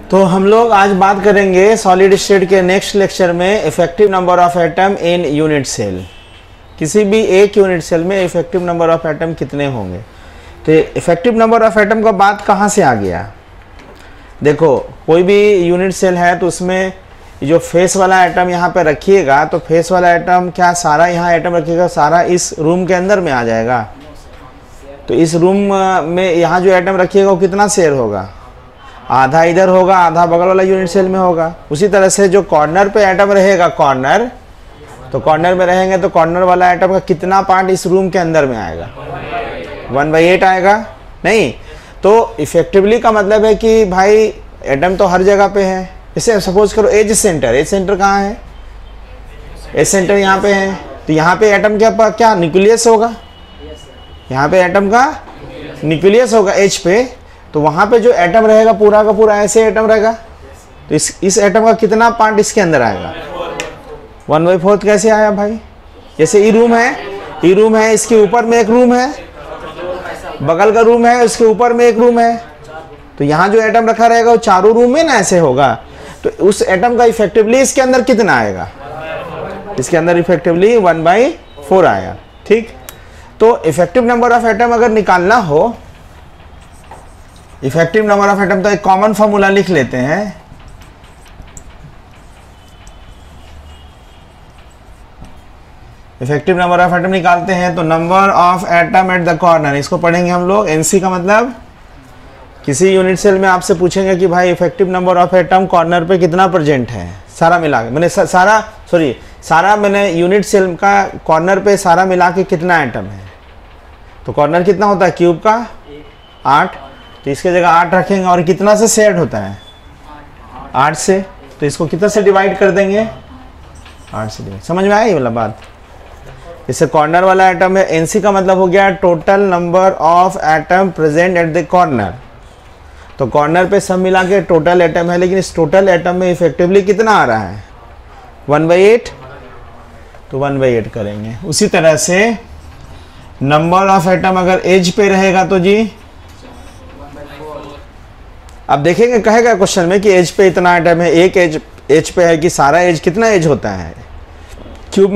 तो हम लोग आज बात करेंगे सॉलिड स्टेट के नेक्स्ट लेक्चर में effective number of atom in unit cell. किसी भी एक यूनिट सेल में इफेक्टिव नंबर ऑफ एटम कितने होंगे। तो इफेक्टिव नंबर ऑफ एटम का बात कहाँ से आ गया। देखो कोई भी यूनिट सेल है तो उसमें जो फेस वाला एटम यहाँ पे रखिएगा तो फेस वाला एटम क्या सारा यहाँ एटम रखिएगा, सारा इस रूम के अंदर में आ जाएगा। तो इस रूम में यहाँ जो एटम रखिएगा वो कितना शेयर होगा, आधा इधर होगा आधा बगल वाला यूनिट सेल में होगा। उसी तरह से जो कॉर्नर पे एटम रहेगा कॉर्नर, तो कॉर्नर में रहेंगे तो कॉर्नर वाला एटम का कितना पार्ट इस रूम के अंदर में आएगा, 1/8 आएगा। नहीं तो इफेक्टिवली का मतलब है कि भाई एटम तो हर जगह पे है। जैसे सपोज करो एज सेंटर कहाँ है, एज सेंटर यहाँ पे है। तो यहाँ पे एटम क्या न्यूक्लियस होगा, यहाँ पे एटम का न्यूक्लियस होगा एज पे। तो वहाँ पे जो एटम रहेगा पूरा का पूरा ऐसे एटम रहेगा। तो इस एटम का कितना पार्ट इसके अंदर आएगा, 1/4 कैसे आया भाई। जैसे ई रूम है, इसके ऊपर में एक रूम है, बगल का रूम है, इसके ऊपर में एक रूम है। तो यहाँ जो एटम रखा रहेगा वो चारों रूम में ना ऐसे होगा। तो उस एटम का इफेक्टिवली इसके अंदर कितना आएगा, इसके अंदर इफेक्टिवली 1/4 आया। ठीक, तो इफेक्टिव नंबर ऑफ एटम अगर निकालना हो, इफेक्टिव नंबर ऑफ एटम तो एक कॉमन फॉर्मूला लिख लेते हैं। इफेक्टिव नंबर ऑफ एटम निकालते हैं तो number of atom at the corner, इसको पढ़ेंगे हम लोग। एनसी का मतलब किसी यूनिट सेल में आपसे पूछेंगे कि भाई effective number of atom corner पे कितना प्रेजेंट है, सारा मिला के मैंने सारा मैंने यूनिट सेल का कॉर्नर पे सारा मिला के कितना एटम है। तो कॉर्नर कितना होता है क्यूब का 8, तो इसके जगह 8 रखेंगे और कितना से शेयर्ड होता है 8 से। तो इसको कितना से डिवाइड कर देंगे, 8 से डिवाइड। समझ में आया ये वाला बात। इससे कॉर्नर वाला एटम है, एनसी का मतलब हो गया total number of atom present at the corner. तो कॉर्नर पे सब मिला के टोटल एटम है, लेकिन इस टोटल एटम में इफेक्टिवली कितना आ रहा है 1/8। तो 1/8 करेंगे। उसी तरह से नंबर ऑफ एटम अगर एज पे रहेगा तो जी अब देखेंगे, कहेगा क्वेश्चन में कि एज पे इतना एटम है, एक एज पे है कि सारा एज, कितना एज होता है क्यूब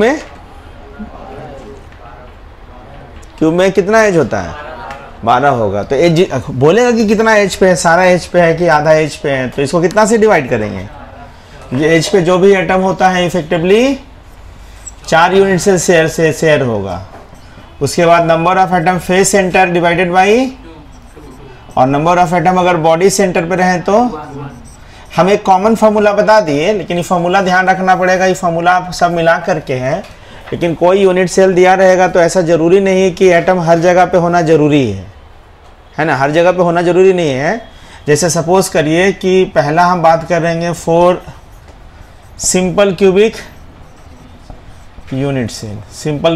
में कितना एज होता है 12 होगा। तो एज बोलेगा कि कितना एज पे है, सारा एज पे है कि आधा एज पे है। तो इसको कितना से डिवाइड करेंगे, ये एज पे जो भी एटम होता है इफेक्टिवली 4 यूनिट से शेयर होगा। उसके बाद number of atom face centre divided by, और नंबर ऑफ एटम अगर बॉडी सेंटर पे रहे तो हम एक कॉमन फार्मूला बता दिए, लेकिन ये फार्मूला ध्यान रखना पड़ेगा। ये फार्मूला सब मिला करके है, लेकिन कोई यूनिट सेल दिया रहेगा तो ऐसा जरूरी नहीं है कि एटम हर जगह पे होना जरूरी है ना, हर जगह पे होना जरूरी नहीं है। जैसे सपोज करिए कि पहला हम बात कर रहे हैं 4 simple cubic unit cell, simple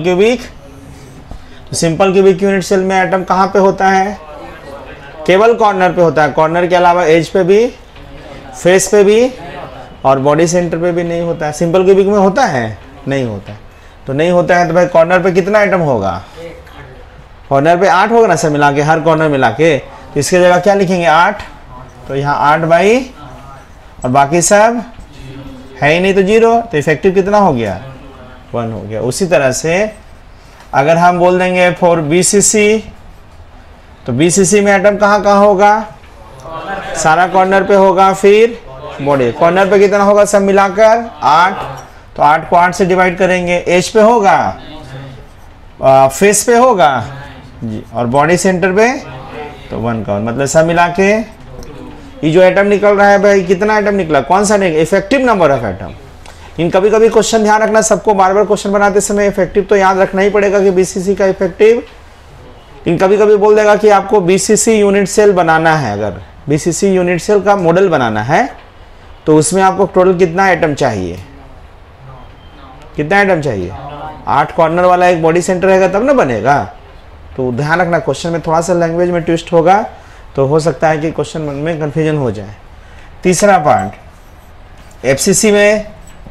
cubic unit cell में एटम कहाँ पे होता है, केवल कॉर्नर पे होता है। कॉर्नर के अलावा एज पे भी, फेस पे भी और बॉडी सेंटर पे भी नहीं होता है। सिंपल क्यूबिक में होता है, नहीं होता है। तो नहीं होता है तो भाई कॉर्नर पे कितना आइटम होगा, कॉर्नर पे 8 होगा ना सब मिला के, हर कॉर्नर मिला के। तो इसके जगह क्या लिखेंगे 8। तो यहाँ 8 बाई और बाकी सब है ही नहीं तो 0। तो इफेक्टिव कितना हो गया 1 हो गया। उसी तरह से अगर हम बोल देंगे फॉर BCC, तो BCC में एटम कहाँ होगा, सारा कॉर्नर पे होगा, फिर बॉडी कॉर्नर पे कितना होगा सब मिलाकर 8। तो 8 को 8 से डिवाइड करेंगे। एज पे होगा, फेस पे होगा जी, और बॉडी सेंटर पे तो 1 का मतलब सब मिला के ये जो एटम निकल रहा है भाई कितना एटम निकला, कौन सा निकला, इफेक्टिव नंबर ऑफ एटम। इन कभी कभी क्वेश्चन ध्यान रखना, सबको बार बार क्वेश्चन बनाते समय इफेक्टिव तो याद रखना ही पड़ेगा कि BCC का इफेक्टिव। इन कभी कभी बोल देगा कि आपको BCC यूनिट सेल बनाना है, अगर BCC यूनिट सेल का मॉडल बनाना है तो उसमें आपको टोटल कितना आइटम चाहिए, कितना आइटम चाहिए 8 कॉर्नर वाला एक बॉडी सेंटर रहेगा तब ना बनेगा। तो ध्यान रखना क्वेश्चन में थोड़ा सा लैंग्वेज में ट्विस्ट होगा तो हो सकता है कि क्वेश्चन में कंफ्यूजन हो जाए। तीसरा पार्ट FCC में,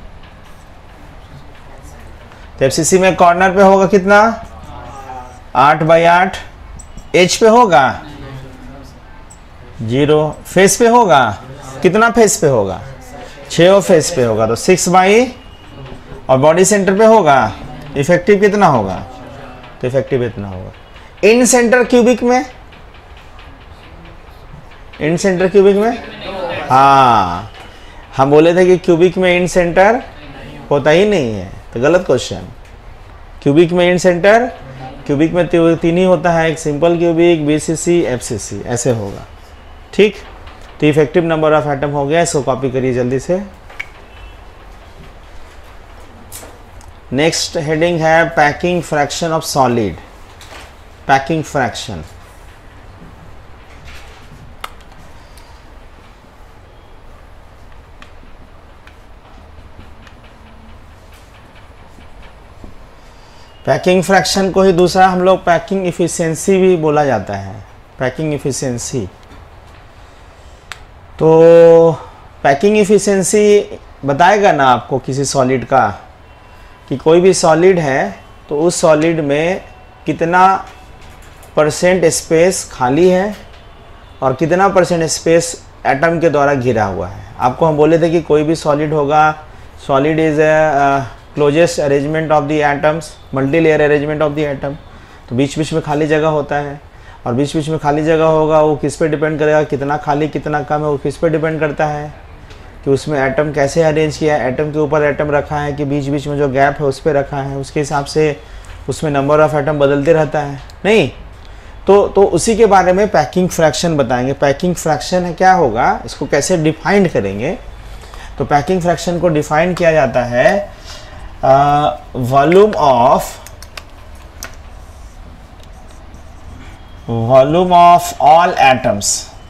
तो FCC में कॉर्नर पे होगा कितना 8/8, एज पे होगा 0, फेस पे होगा कितना फेस पे होगा, 6 फेस पे होगा, तो 6 बाई, और बॉडी सेंटर पे होगा, इफेक्टिव कितना होगा, तो इफेक्टिव इतना होगा। इन सेंटर क्यूबिक में, इन सेंटर क्यूबिक में, हाँ हम बोले थे कि क्यूबिक में इन सेंटर होता ही नहीं है, तो गलत क्वेश्चन। क्यूबिक में इन सेंटर, क्यूबिक में 3 ही होता है, एक सिंपल क्यूबिक, बीसीसी, एफसीसी, ऐसे होगा। ठीक, तो इफेक्टिव नंबर ऑफ एटम हो गया, इसको कॉपी करिए जल्दी से। नेक्स्ट हेडिंग है packing fraction of solid. Packing fraction, packing fraction को ही दूसरा हम लोग पैकिंग इफिशिएंसी भी बोला जाता है, पैकिंग इफिशिएंसी। तो पैकिंग इफिशिएंसी बताएगा ना आपको किसी सॉलिड का, कि कोई भी सॉलिड है तो उस सॉलिड में कितना % स्पेस खाली है और कितना % स्पेस एटम के द्वारा घिरा हुआ है। आपको हम बोले थे कि कोई भी सॉलिड होगा, solid is closest arrangement of the atoms, multi layer arrangement of the atom. तो बीच बीच में खाली जगह होता है, और बीच बीच में खाली जगह होगा, वो किस पे डिपेंड करेगा, कितना खाली कितना कम है, वो किस पे डिपेंड करता है कि उसमें एटम कैसे अरेंज किया है, एटम के ऊपर एटम रखा है कि बीच बीच में जो गैप है उस पर रखा है, उसके हिसाब से उसमें नंबर ऑफ एटम बदलते रहता है नहीं। तो उसी के बारे में पैकिंग फ्रैक्शन बताएंगे। पैकिंग फ्रैक्शन है क्या होगा, इसको कैसे डिफाइंड करेंगे। तो पैकिंग फ्रैक्शन को डिफाइन किया जाता है volume of all atoms,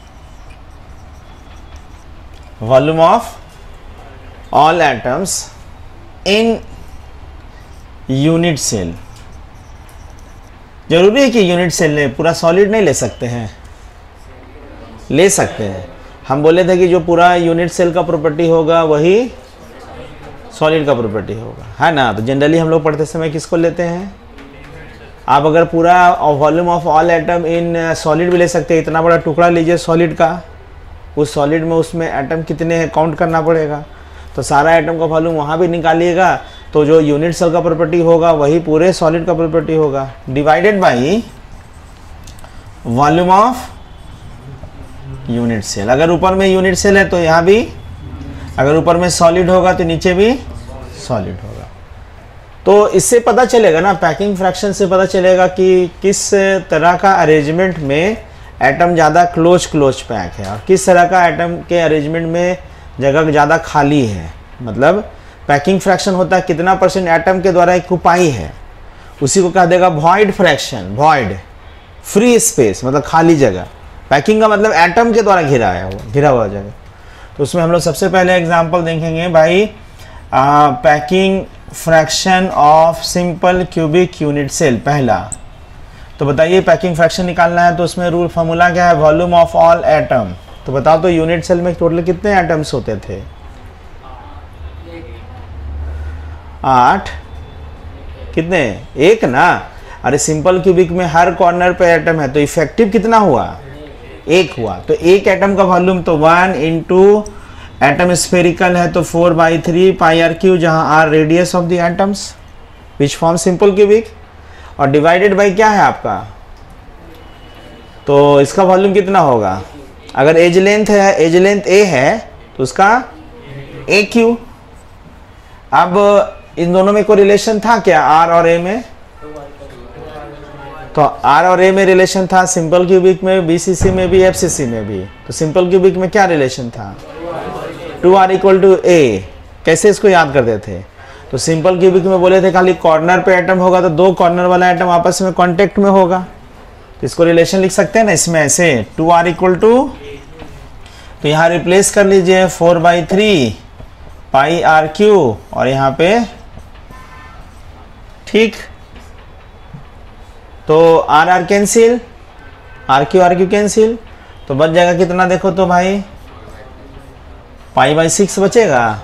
volume of all atoms in unit cell. जरूरी है कि यूनिट सेल में, पूरा सॉलिड नहीं ले सकते हैं, ले सकते हैं। हम बोले थे कि जो पूरा यूनिट सेल का प्रॉपर्टी होगा वही सॉलिड का प्रॉपर्टी होगा, है ना। तो जनरली हम लोग पढ़ते समय किसको लेते हैं, आप अगर पूरा volume of all atom in solid भी ले सकते हैं, इतना बड़ा टुकड़ा लीजिए सॉलिड का, उस सॉलिड में उसमें एटम कितने हैं काउंट करना पड़ेगा, तो सारा एटम का वॉल्यूम वहाँ भी निकालिएगा, तो जो यूनिट सेल का प्रॉपर्टी होगा वही पूरे सॉलिड का प्रॉपर्टी होगा, divided by volume of unit cell. अगर ऊपर में यूनिट सेल है तो यहाँ भी, अगर ऊपर में सॉलिड होगा तो नीचे भी सॉलिड होगा। तो इससे पता चलेगा ना, पैकिंग फ्रैक्शन से पता चलेगा कि किस तरह का अरेंजमेंट में एटम ज़्यादा क्लोज पैक है और किस तरह का एटम के अरेंजमेंट में जगह ज़्यादा खाली है। मतलब पैकिंग फ्रैक्शन होता है कितना % एटम के द्वारा ऑक्युपाई है, उसी को कह देगा void fraction. Void, free space मतलब खाली जगह, पैकिंग का मतलब एटम के द्वारा घिरा हुआ जगह। तो उसमें हम लोग सबसे पहले एग्जांपल देखेंगे भाई, packing fraction of simple cubic unit cell. पहला तो बताइए पैकिंग फ्रैक्शन निकालना है तो उसमें रूल फार्मूला क्या है, वॉल्यूम ऑफ ऑल एटम। तो बताओ तो यूनिट सेल में टोटल कितने एटम्स होते थे, 8, कितने, 1 ना। अरे सिंपल क्यूबिक में हर कॉर्नर पे एटम है, तो इफेक्टिव कितना हुआ, 1 हुआ। तो एक एटम का वॉल्यूम तो 1 इंटू एटम स्फेरिकल है तो 4/3 पाई आर क्यू, जहां r radius of the atoms which form simple cubic, और डिवाइडेड बाई क्या है आपका, तो इसका वॉल्यूम कितना होगा। अगर एज लेंथ है, एज लेंथ ए है तो उसका ए क्यू। अब इन दोनों में कोई रिलेशन था क्या, आर और ए में, तो आर और ए में रिलेशन था, सिंपल क्यूबिक में, बीसीसी में भी, एफसीसी में भी। तो सिंपल क्यूबिक में क्या रिलेशन था, 2r = a। कैसे इसको याद करते थे, तो सिंपल क्यूबिक में बोले थे खाली कॉर्नर पे एटम होगा तो 2 कॉर्नर वाला एटम आपस में कांटेक्ट में होगा, तो इसको रिलेशन लिख सकते हैं ना इसमें ऐसे, 2r = तो यहाँ रिप्लेस कर लीजिए 4/3 पाई आर क्यू, और यहाँ पे ठीक, तो r r cancel, r cube cancel, तो बच जाएगा कितना, देखो तो भाई π/6 बचेगा,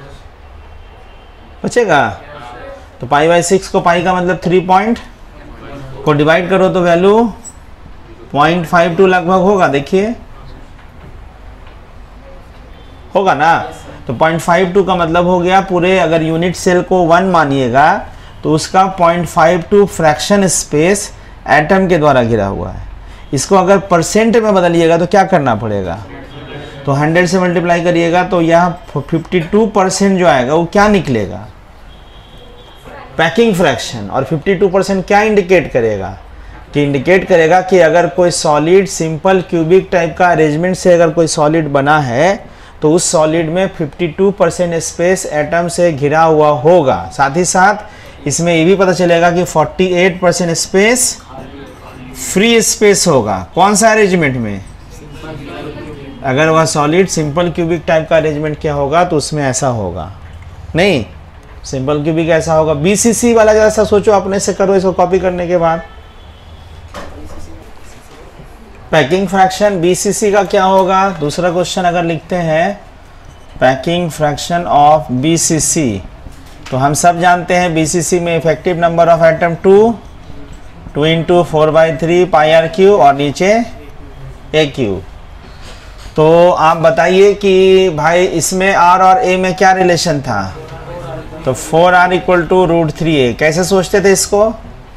तो π/6 को, पाई का मतलब 3 पॉइंट को डिवाइड करो तो वैल्यू 0.52 लगभग होगा। देखिए होगा ना। तो 0.52 का मतलब हो गया पूरे, अगर यूनिट सेल को 1 मानिएगा तो उसका 0.52 फ्रैक्शन स्पेस एटम के द्वारा घिरा हुआ है। इसको अगर परसेंट में बदलिएगा तो क्या करना पड़ेगा, तो 100 से मल्टीप्लाई करिएगा तो यहाँ 52% जो आएगा वो क्या निकलेगा, पैकिंग फ्रैक्शन। और 52% क्या इंडिकेट करेगा, कि इंडिकेट करेगा कि अगर कोई सॉलिड सिंपल क्यूबिक टाइप का अरेंजमेंट से अगर कोई सॉलिड बना है तो उस सॉलिड में 52% स्पेस एटम से घिरा हुआ होगा। साथ ही साथ इसमें ये भी पता चलेगा कि 48% स्पेस फ्री स्पेस होगा। कौन सा अरेंजमेंट में, अगर वह सॉलिड सिंपल क्यूबिक टाइप का अरेंजमेंट क्या होगा तो उसमें ऐसा होगा। नहीं, सिंपल क्यूबिक ऐसा होगा। बीसीसी वाला जैसा सोचो, अपने से करो इसको कॉपी करने के बाद। पैकिंग फ्रैक्शन बीसीसी का क्या होगा, दूसरा क्वेश्चन अगर लिखते हैं पैकिंग फ्रैक्शन ऑफ बीसीसी, तो हम सब जानते हैं बीसीसी में effective number of atom 2 × 4/3 πRq और नीचे AQ। तो आप बताइए कि भाई इसमें R और A में क्या रिलेशन था, तो 4R = √3a। कैसे सोचते थे इसको,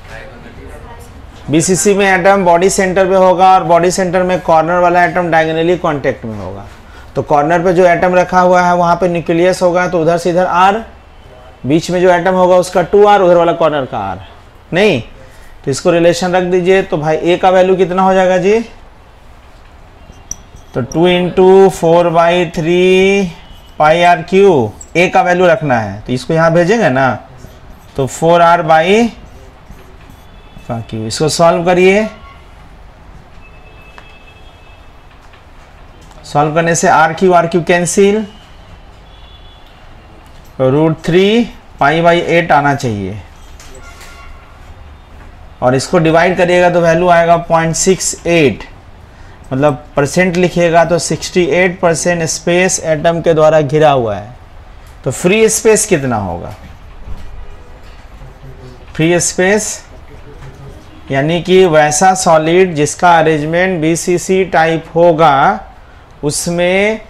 बीसीसी में एटम बॉडी सेंटर पे होगा और बॉडी सेंटर में कॉर्नर वाला एटम डायगोनली कांटेक्ट में होगा। तो कॉर्नर पे जो एटम रखा हुआ है वहाँ पे न्यूक्लियस होगा, तो उधर से इधर R, बीच में जो एटम होगा उसका 2R, उधर वाला कॉर्नर का R। नहीं, तो इसको रिलेशन रख दीजिए। तो भाई A का वैल्यू कितना हो जाएगा जी, तो 2 × 4/3 πRq। A का वैल्यू रखना है तो इसको यहाँ भेजेंगे ना, तो 4R/Q। इसको सॉल्व करिए, सॉल्व करने से RQ कैंसिल, √3 π/8 आना चाहिए। और इसको डिवाइड करिएगा तो वैल्यू आएगा 0.68, मतलब परसेंट लिखिएगा तो 68% स्पेस एटम के द्वारा घिरा हुआ है। तो फ्री स्पेस कितना होगा, फ्री स्पेस यानी कि वैसा सॉलिड जिसका अरेंजमेंट बीसीसी टाइप होगा उसमें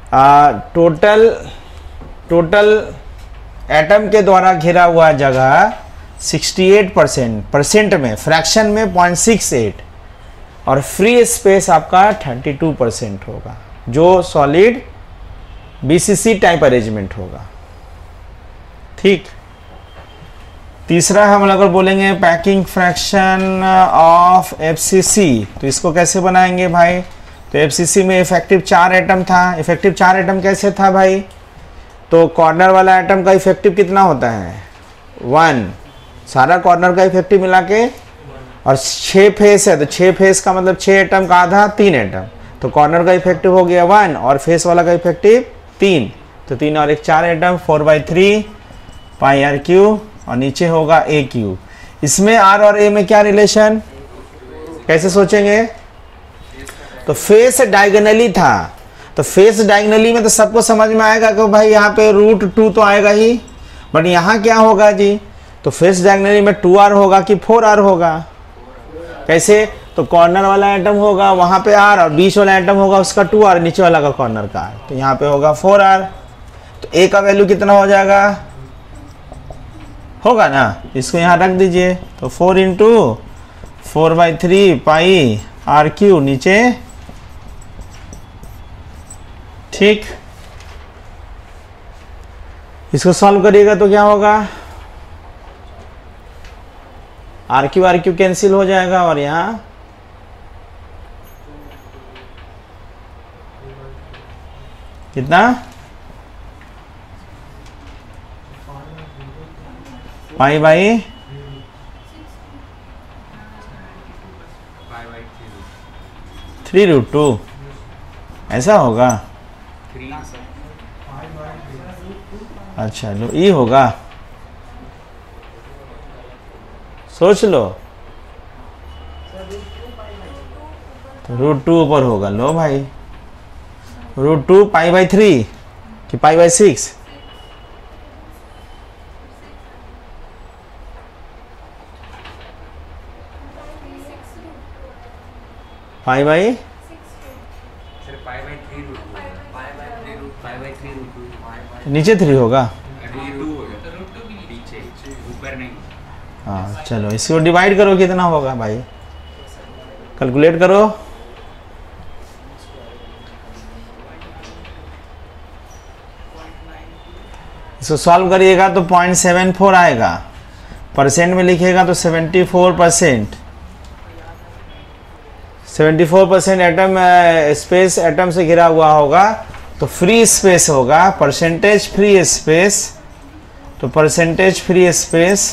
टोटल एटम के द्वारा घिरा हुआ जगह 68%, परसेंट में, फ्रैक्शन में 0.68, और फ्री स्पेस आपका 32% होगा जो सॉलिड बीसीसी टाइप अरेंजमेंट होगा। ठीक, तीसरा हम अगर बोलेंगे पैकिंग फ्रैक्शन ऑफ एफसीसी, तो इसको कैसे बनाएंगे भाई, तो एफसीसी में इफेक्टिव 4 एटम था। इफेक्टिव 4 एटम कैसे था भाई, तो कॉर्नर वाला एटम का इफेक्टिव कितना होता है 1, सारा कॉर्नर का इफेक्टिव मिला के, और 6 फेस है तो 6 फेस का मतलब 6 एटम का आधा 3 एटम, तो कॉर्नर का इफेक्टिव हो गया 1 और फेस वाला का इफेक्टिव 3, तो 3 और 1 4 एटम, 4/3 πRq और नीचे होगा AQ। इसमें R और A में क्या रिलेशन, कैसे सोचेंगे, तो फेस डायगोनली था, तो फेस डायगोनली में तो सबको समझ में आएगा कि भाई यहाँ पे √2 तो आएगा ही, बट यहाँ क्या होगा जी, तो फेस डायगोनली में 2R होगा कि 4R होगा। कैसे, तो कॉर्नर वाला एटम होगा वहाँ पे R और बीच वाला एटम होगा उसका 2R, नीचे वाला का कॉर्नर का R, तो यहाँ पे होगा 4R। तो A का वैल्यू कितना हो जाएगा, होगा ना, इसको यहाँ रख दीजिए, तो 4 × 4/3 πRq नीचे। ठीक, इसको सॉल्व करिएगा तो क्या होगा, RQ कैंसिल हो जाएगा और यहाँ कितना π/3 √2 ऐसा होगा। अच्छा लो, ई होगा, सोच लो, तो √2 ऊपर होगा। लो भाई, √2 π/3 कि π/6, π/3 नीचे 3 होगा। ऊपर नहीं। हाँ चलो इसको डिवाइड करो, कितना होगा भाई, कैलकुलेट करो। इसको सॉल्व करिएगा तो 0.74 आएगा, परसेंट में लिखेगा तो 74%। 74% एटम स्पेस एटम से घिरा हुआ होगा, तो फ्री स्पेस होगा, परसेंटेज फ्री स्पेस, तो परसेंटेज फ्री स्पेस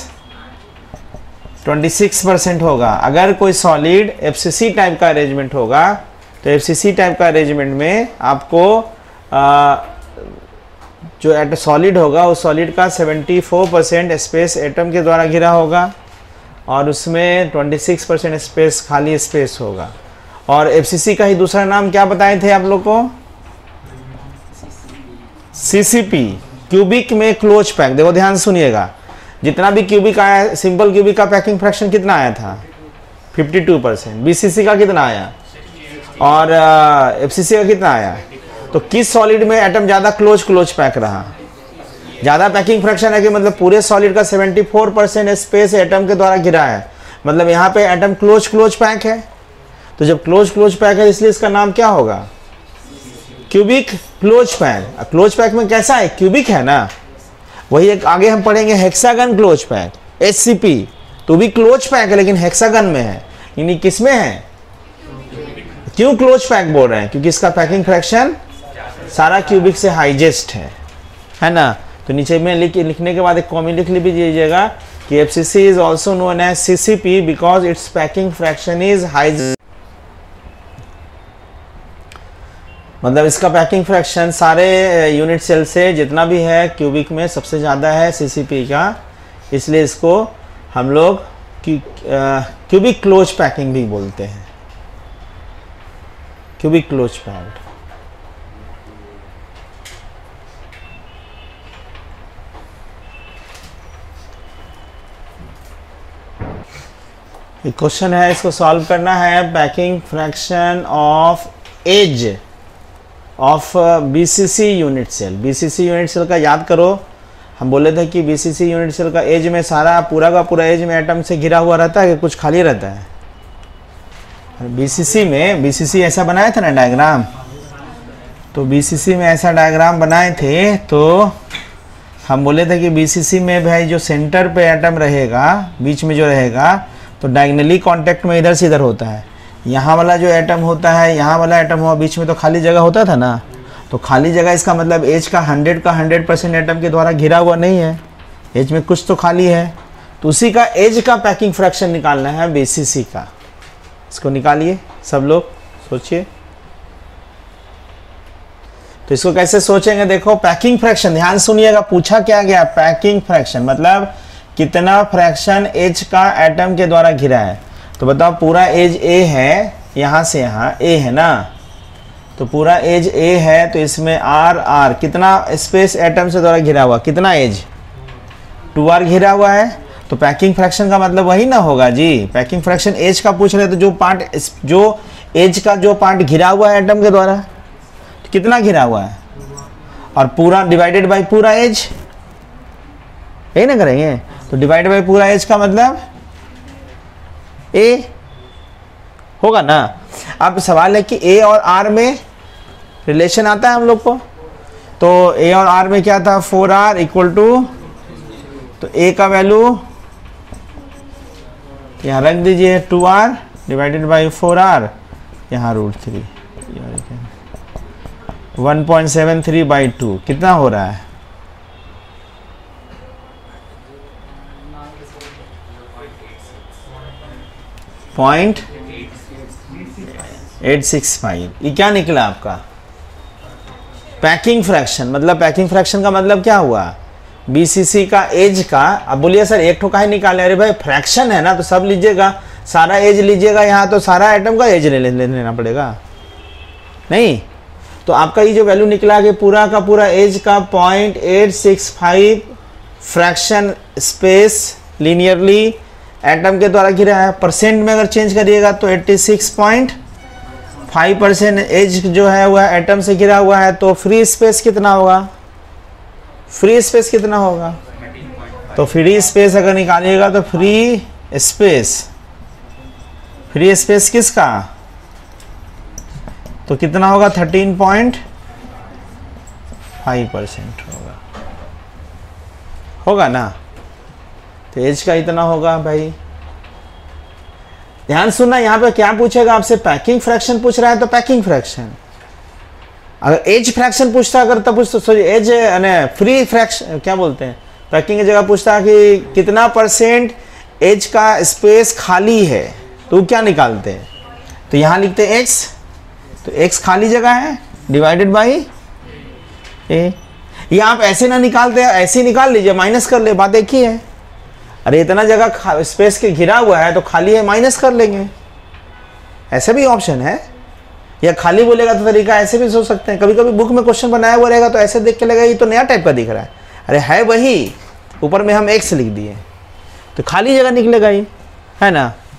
26% होगा। अगर कोई सॉलिड एफसीसी टाइप का अरेंजमेंट होगा तो एफसीसी टाइप का अरेंजमेंट में आपको जो सॉलिड होगा उस सॉलिड का 74% स्पेस एटम के द्वारा घिरा होगा और उसमें 26% स्पेस खाली स्पेस होगा। और एफसीसी का ही दूसरा नाम क्या बताए थे आप लोग को? सीसीपी, क्यूबिक में क्लोज पैक। देखो ध्यान सुनिएगा, जितना भी क्यूबिक आया, सिंपल क्यूबिक का पैकिंग फ्रैक्शन कितना आया था? 52%। बीसीसी का कितना आया और एफसीसी का कितना आया? तो किस सॉलिड में एटम ज़्यादा क्लोज पैक रहा? ज़्यादा पैकिंग फ्रैक्शन है कि मतलब पूरे सॉलिड का 74% स्पेस एटम के द्वारा घिरा है, मतलब यहाँ पे एटम क्लोज पैक है। तो जब क्लोज पैक है इसलिए इसका नाम क्या होगा? Cubic close pack. Close pack में कैसा है? क्यूबिक है ना। वही एक आगे हम पढ़ेंगे हेक्सागन क्लोज पैक, एचसीपी, तो भी क्लोज पैक है लेकिन हेक्सागन में है, यानी किस में है? क्यों क्लोज पैक बोल रहे हैं? क्योंकि इसका पैकिंग फ्रैक्शन सारा क्यूबिक से हाईजेस्ट है ना। तो नीचे में लिखने के बाद एक कॉमेंट लिख लीजिएगा कि FCC is also known as CCP because it's packing fraction is highest. मतलब इसका पैकिंग फ्रैक्शन सारे यूनिट सेल से जितना भी है क्यूबिक में सबसे ज़्यादा है सीसीपी का, इसलिए इसको हम लोग क्यूबिक क्लोज पैकिंग भी बोलते हैं, क्यूबिक क्लोज पैक्ड। एक क्वेश्चन है, इसको सॉल्व करना है। Packing fraction of edge of BCC unit cell. BCC unit cell का याद करो, हम बोले थे कि बीसीसी यूनिट सेल का एज में सारा पूरा का पूरा एज में एटम से घिरा हुआ रहता है कि कुछ खाली रहता है? बीसीसी में, बीसीसी ऐसा बनाया था ना डायग्राम, तो बीसीसी में ऐसा डायग्राम बनाए थे तो हम बोले थे कि बीसीसी में भाई जो सेंटर पे एटम रहेगा, बीच में जो रहेगा, तो डायगनली कांटेक्ट में इधर से इधर होता है। यहाँ वाला जो एटम होता है, यहाँ वाला एटम हुआ, बीच में तो खाली जगह होता था ना। तो खाली जगह इसका मतलब एज का 100% एटम के द्वारा घिरा हुआ नहीं है, एज में कुछ तो खाली है। तो उसी का एज का पैकिंग फ्रैक्शन निकालना है बीसीसी का। इसको निकालिए सब लोग, सोचिए। तो इसको कैसे सोचेंगे? देखो पैकिंग फ्रैक्शन, ध्यान सुनिएगा, पूछा क्या गया? पैकिंग फ्रैक्शन मतलब कितना फ्रैक्शन एज का एटम के द्वारा घिरा है। तो बताओ पूरा एज ए है, यहाँ से यहाँ ए है ना, तो पूरा एज ए है, तो इसमें आर कितना स्पेस एटम से द्वारा घिरा हुआ, कितना एज? 2r घिरा हुआ है। तो पैकिंग फ्रैक्शन का मतलब वही ना होगा जी। पैकिंग फ्रैक्शन एज का पूछ रहे, तो जो एज का जो पार्ट घिरा हुआ है एटम के द्वारा, तो कितना घिरा हुआ है, और पूरा डिवाइडेड बाय पूरा एज, यही ना करेंगे। तो डिवाइड बाय पूरा एज का मतलब ए होगा ना। अब सवाल है कि ए और आर में रिलेशन आता है हम लोग को, तो ए और आर में क्या था? 4r इक्वल टू, तो ए का वैल्यू यहाँ रख दीजिए 2r डिवाइडेड बाई 4r, यहाँ √3, 1.73/2 कितना हो रहा है? पॉइंट 865। ये क्या निकला आपका? Packing fraction. मतलब पैकिंग फ्रैक्शन का मतलब क्या हुआ? बीसीसी का एज का, अब बोलिए सर एक ठो का ही निकाले, अरे भाई फ्रैक्शन है ना तो सब लीजिएगा, सारा एज लीजिएगा, यहाँ तो सारा एटम का एज लेना पड़ेगा नहीं। तो आपका ये जो वैल्यू निकला कि पूरा का पूरा एज का 0.865 फ्रैक्शन स्पेस लीनियरली एटम के द्वारा घिरा है। परसेंट में अगर चेंज करिएगा तो 5% एज जो है वह एटम से घिरा हुआ है, तो फ्री स्पेस कितना होगा? फ्री स्पेस कितना होगा? तो फ्री स्पेस अगर निकालिएगा तो फ्री स्पेस किसका? तो कितना होगा? 13.5% होगा ना। तो एज का इतना होगा भाई। ध्यान सुनना, यहाँ पे क्या पूछेगा आपसे? पैकिंग फ्रैक्शन पूछ रहा है तो पैकिंग फ्रैक्शन। अगर एज फ्रैक्शन पूछता अगर तब पूछता, सॉरी एज फ्री फ्रैक्शन क्या बोलते हैं, पैकिंग की जगह पूछता कि कितना % एज का स्पेस खाली है, तो क्या निकालते हैं? तो यहाँ लिखते हैं x, तो x खाली जगह है डिवाइडेड बाई a। ये आप ऐसे ना निकालते हैं, ऐसे ही निकाल लीजिए, माइनस कर ले, बात एक ही है। अरे इतना जगह स्पेस के घिरा हुआ है तो खाली है, माइनस कर लेंगे, ऐसे भी ऑप्शन है। या खाली बोलेगा तो तरीका ऐसे भी सोच सकते हैं। कभी कभी बुक में क्वेश्चन बनाया हुआ रहेगा तो ऐसे देख के लगेगा ये तो नया टाइप का दिख रहा है, अरे है वही, ऊपर में हम x लिख दिए तो खाली जगह निकलेगा ही, है ना।